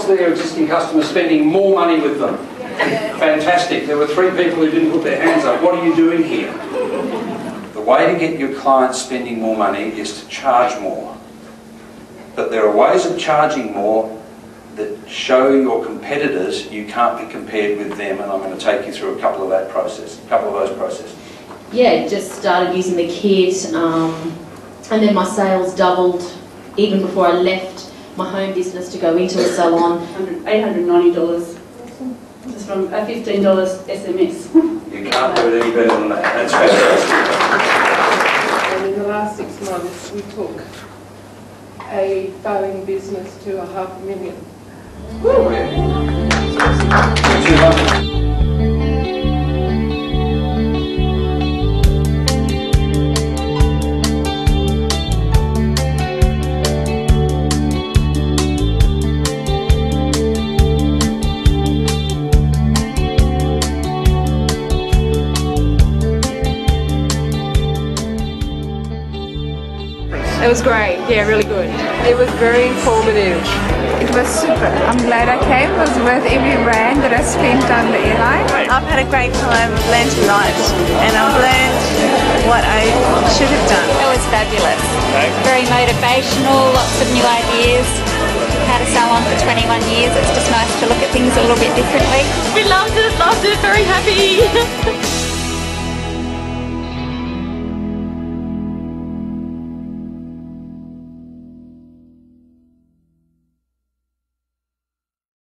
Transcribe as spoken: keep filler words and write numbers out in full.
lots of their existing customers spending more money with them. Fantastic. There were three people who didn't put their hands up. What are you doing here? The way to get your clients spending more money is to charge more. But there are ways of charging more that show your competitors you can't be compared with them, and I'm going to take you through a couple of that process, a couple of those processes. Yeah, just started using the kit, um, and then my sales doubled even before I left my home business to go into a salon. eight hundred ninety dollars just from a fifteen dollar S M S. You can't do it any better than that. That's fantastic. And in the last six months, we took a failing business to a half a million. Woo. two hundred. It was great, yeah, really good. It was very informative. It was super. I'm glad I came. It was worth every rand that I spent on the airline. I've had a great time, I've learned a lot, and I've learned what I should have done. It was fabulous. Very motivational, lots of new ideas. Had a salon for twenty-one years. It's just nice to look at things a little bit differently. We loved it, loved it, very happy.